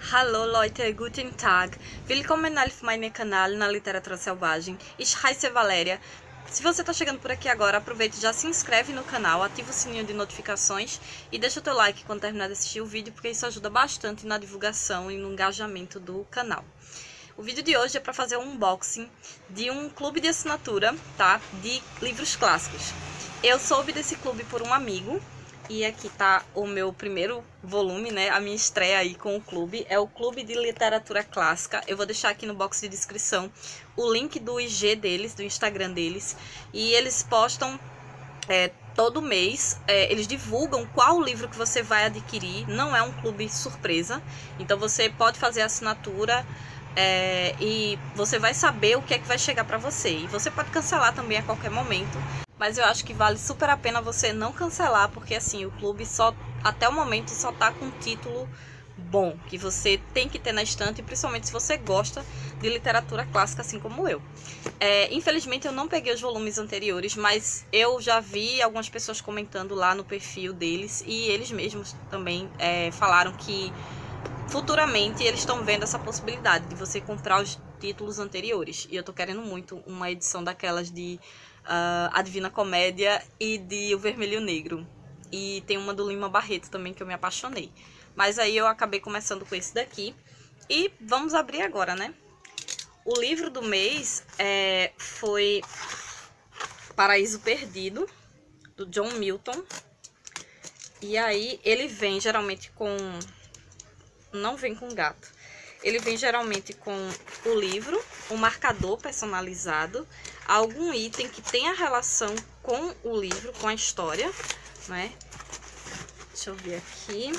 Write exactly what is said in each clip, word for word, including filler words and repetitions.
Hallo Leute, guten Tag. Willkommen auf meinem canal na Literatura Selvagem. Ich heiße Valéria. Se você está chegando por aqui agora, aproveite e já se inscreve no canal, ativa o sininho de notificações e deixa o teu like quando terminar de assistir o vídeo, porque isso ajuda bastante na divulgação e no engajamento do canal. O vídeo de hoje é para fazer um unboxing de um clube de assinatura, tá? De livros clássicos. Eu soube desse clube por um amigo. E aqui tá o meu primeiro volume, né? A minha estreia aí com o clube. É o Clube de Literatura Clássica. Eu vou deixar aqui no box de descrição o link do I G deles, do Instagram deles. E eles postam é, todo mês. É, eles divulgam qual livro que você vai adquirir. Não é um clube surpresa. Então você pode fazer a assinatura é, e você vai saber o que é que vai chegar pra você. E você pode cancelar também a qualquer momento. Mas eu acho que vale super a pena você não cancelar, porque assim, o clube só, até o momento, só tá com um título bom, que você tem que ter na estante, principalmente se você gosta de literatura clássica, assim como eu. É, infelizmente eu não peguei os volumes anteriores, mas eu já vi algumas pessoas comentando lá no perfil deles, e eles mesmos também é, falaram que futuramente eles estão vendo essa possibilidade de você comprar os títulos anteriores. E eu tô querendo muito uma edição daquelas de Uh, A Divina Comédia e de O Vermelho e o Negro. E tem uma do Lima Barreto também que eu me apaixonei. Mas aí eu acabei começando com esse daqui. E vamos abrir agora, né? O livro do mês é, foi Paraíso Perdido, do John Milton. E aí ele vem geralmente com... Não vem com gato. Ele vem geralmente com o livro, um marcador personalizado, algum item que tenha relação com o livro, com a história, né? Deixa eu ver aqui.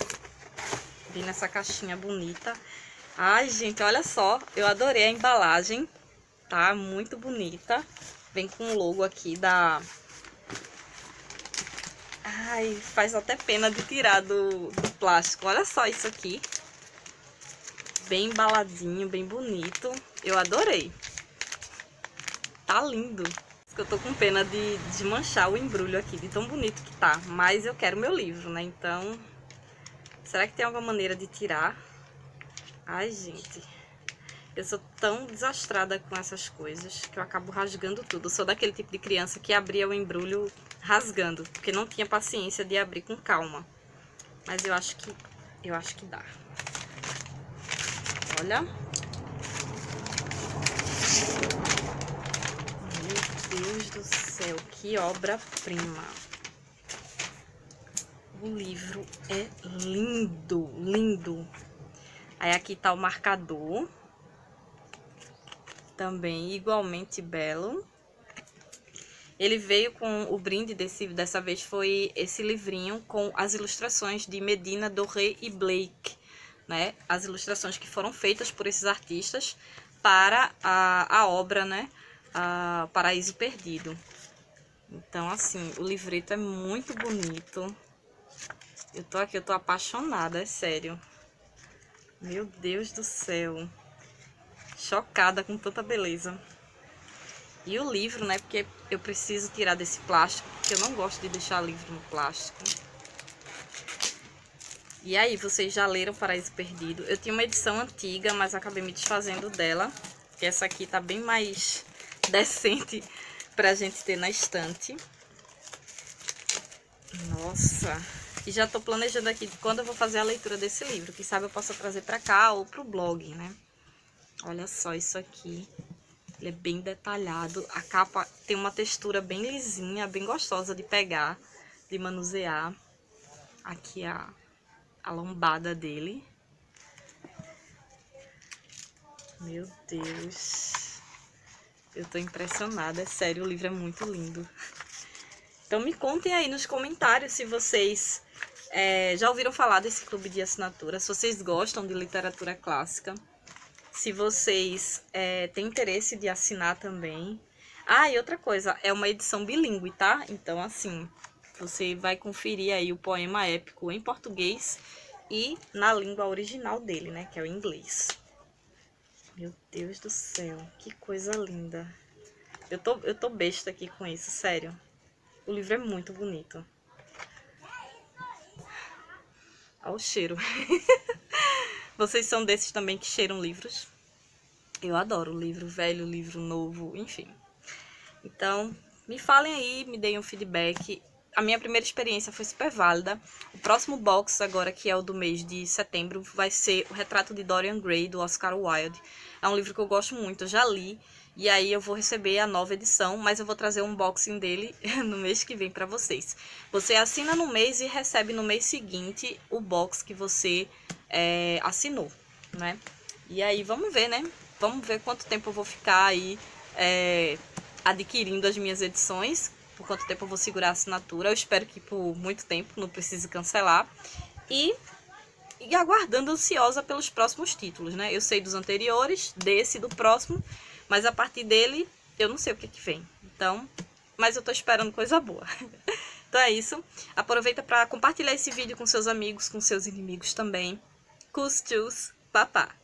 Vem nessa caixinha bonita. Ai, gente, olha só. Eu adorei a embalagem, tá? Muito bonita. Vem com o logo aqui da... Ai, faz até pena de tirar do, do plástico. Olha só isso aqui. Bem embaladinho, bem bonito. Eu adorei. Tá lindo. Eu tô com pena de desmanchar o embrulho aqui, de tão bonito que tá. Mas eu quero meu livro, né? Então, será que tem alguma maneira de tirar? Ai, gente. Eu sou tão desastrada com essas coisas que eu acabo rasgando tudo. Eu sou daquele tipo de criança que abria o embrulho rasgando, porque não tinha paciência de abrir com calma. Mas eu acho que, eu acho que dá. Olha. Meu Deus do céu, que obra-prima. O livro é lindo, lindo. Aí aqui tá o marcador. Também igualmente belo. Ele veio com o brinde desse, dessa vez foi esse livrinho com as ilustrações de Medina, Doré e Blake. Né, as ilustrações que foram feitas por esses artistas para a, a obra, né, a Paraíso Perdido. Então, assim, o livreto é muito bonito. Eu tô aqui, eu tô apaixonada, é sério. Meu Deus do céu. Chocada com tanta beleza. E o livro, né, porque eu preciso tirar desse plástico, porque eu não gosto de deixar livro no plástico. E aí, vocês já leram Paraíso Perdido? Eu tinha uma edição antiga, mas acabei me desfazendo dela. Que essa aqui tá bem mais decente pra gente ter na estante. Nossa! E já tô planejando aqui quando eu vou fazer a leitura desse livro. Quem sabe eu possa trazer pra cá ou pro blog, né? Olha só isso aqui. Ele é bem detalhado. A capa tem uma textura bem lisinha, bem gostosa de pegar, de manusear. Aqui a... a lombada dele. Meu Deus. Eu tô impressionada, é sério, o livro é muito lindo. Então me contem aí nos comentários se vocês é, já ouviram falar desse clube de assinatura, se vocês gostam de literatura clássica, se vocês é, têm interesse de assinar também. Ah, e outra coisa, é uma edição bilíngue, tá? Então, assim, você vai conferir aí o poema épico em português e na língua original dele, né? Que é o inglês. Meu Deus do céu, que coisa linda. Eu tô, eu tô besta aqui com isso, sério. O livro é muito bonito. Olha o cheiro. Vocês são desses também que cheiram livros? Eu adoro livro velho, livro novo, enfim. Então, me falem aí, me deem um feedback. A minha primeira experiência foi super válida. O próximo box, agora que é o do mês de setembro, vai ser O Retrato de Dorian Gray, do Oscar Wilde. É um livro que eu gosto muito, eu já li. E aí eu vou receber a nova edição, mas eu vou trazer um unboxing dele no mês que vem pra vocês. Você assina no mês e recebe no mês seguinte o box que você é, assinou, né? E aí vamos ver, né? Vamos ver quanto tempo eu vou ficar aí é, adquirindo as minhas edições. Por quanto tempo eu vou segurar a assinatura. Eu espero que por muito tempo, não precise cancelar. E, e aguardando ansiosa pelos próximos títulos, né? Eu sei dos anteriores, desse e do próximo, mas a partir dele eu não sei o que que vem. Então, mas eu tô esperando coisa boa. Então é isso. Aproveita para compartilhar esse vídeo com seus amigos, com seus inimigos também. Cus, tchus, papá.